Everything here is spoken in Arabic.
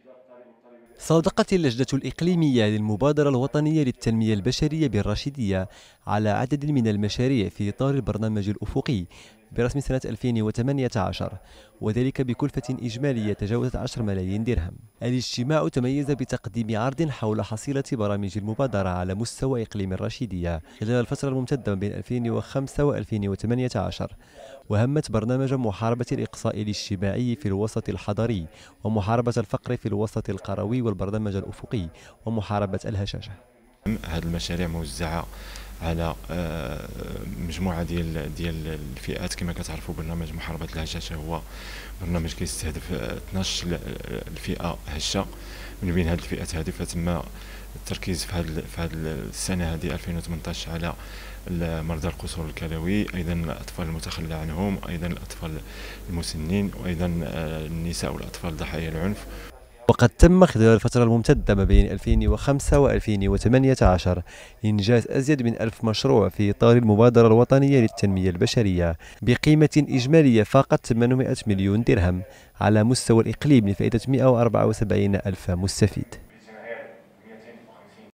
صادقت اللجنة الإقليمية للمبادرة الوطنية للتنمية البشرية بالرشيدية على عدد من المشاريع في إطار البرنامج الأفقي برسم سنة 2018، وذلك بكلفة إجمالية تجاوزت 10 ملايين درهم. الاجتماع تميز بتقديم عرض حول حصيلة برامج المبادرة على مستوى إقليم الرشيدية خلال الفترة الممتدة بين 2005 و 2018، وهمت برنامج محاربة الإقصاء الاجتماعي في الوسط الحضري، ومحاربة الفقر في الوسط القروي، والبرنامج الأفقي، ومحاربة الهشاشة. هذه المشاريع موزعة على مجموعة ديال الفئات. كما كتعرفوا برنامج محاربة الهشاشة هو برنامج كيستهدف 12 الفئة هشة. من بين هذه الفئات هذه فتم التركيز في هذه السنة هذه 2018 على مرضى القصور الكلوي، ايضا الاطفال المتخلى عنهم، ايضا الاطفال المسنين، وايضا النساء والاطفال ضحايا العنف. وقد تم خلال الفترة الممتدة ما بين 2005 و 2018 إنجاز أزيد من 1000 مشروع في إطار المبادرة الوطنية للتنمية البشرية بقيمة إجمالية فاقت 800 مليون درهم على مستوى الإقليم لفائدة 174 ألف مستفيد.